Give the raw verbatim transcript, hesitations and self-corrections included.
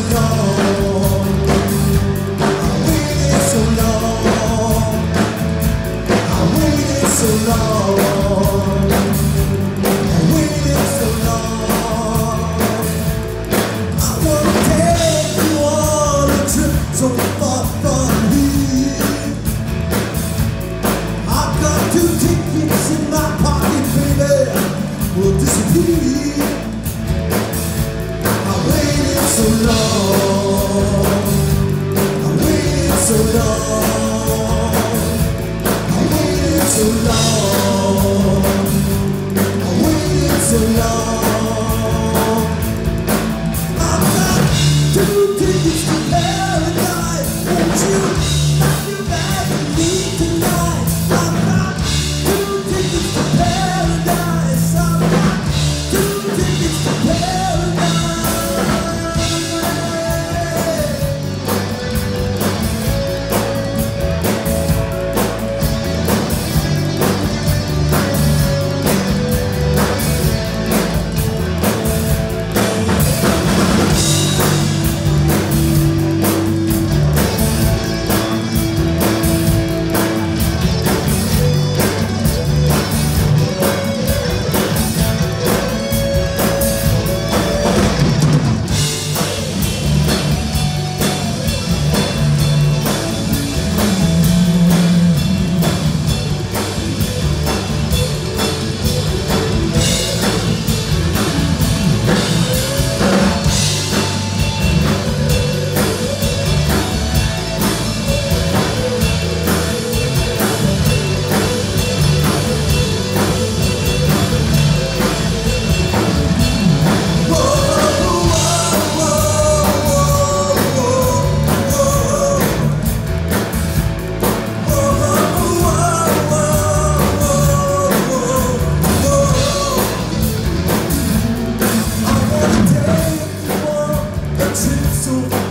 long. I waited so long. I waited so long. I waited so long. I wanna take you on a trip so far from here. I've got two tickets in my pocket, baby, will disappear. I waited so long. I waited so long. I waited so long. I waited so long. I've got two tickets to paradise. Won't you pack your bag and leave tonight? I've got two tickets to paradise. I've got two tickets to paradise. So